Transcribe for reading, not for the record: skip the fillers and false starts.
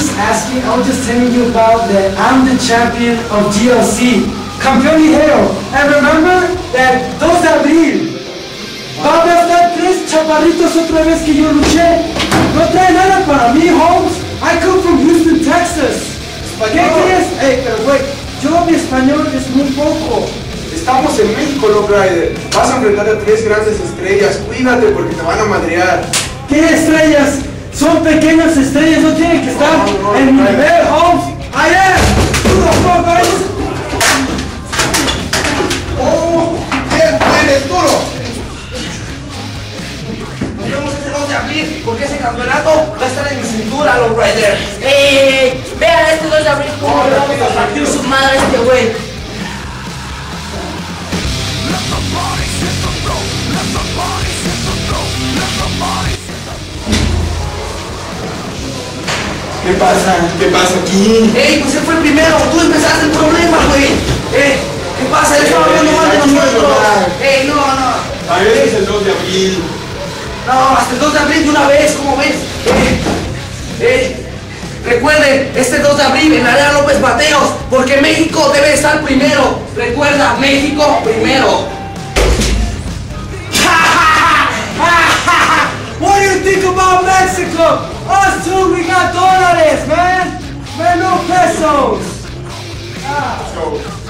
just asking, I was just telling you about that I'm the champion of GLC. Campeón ligero. And remember that 2 de abril va a estar 3 chaparritos otra vez que yo luché. No trae nada para mí, Holmes. I come from Houston, Texas. ¿Qué crees? Hey, pero güey, yo mi español es muy poco. Estamos en México, Lowrider. Vas a enfrentar a 3 grandes estrellas. Cuídate porque te van a madrear. ¿Qué estrellas? Son pequeñas estrellas, no tienen que estar en mi nivel, Holmes. I am! Who the fuck are you? ¡Oh! ¡Bien, bien, duro! Nos vemos este 2 de abril porque ese campeonato va a estar en mi cintura, Lowrider. Vean este 2 de abril cómo le vamos a partir su madre a este güey. ¿Qué pasa? ¿Qué pasa aquí? Ey, pues él fue el primero, tú empezaste el problema, güey. ¿Qué pasa? Él estaba hablando mal de nosotros. Ey, no. A veces es el 2 de abril. No, hasta el 2 de abril de una vez, ¿cómo ves? Recuerden, este 2 de abril en Arena López Mateos, porque México debe estar primero. Recuerda, México primero. What do you think about Mexico? Us too, we got dólares, man. Man, no pesos. Let's go.